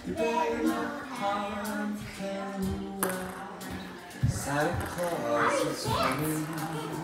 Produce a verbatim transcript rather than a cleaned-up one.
Today my heart can Santa Claus is coming.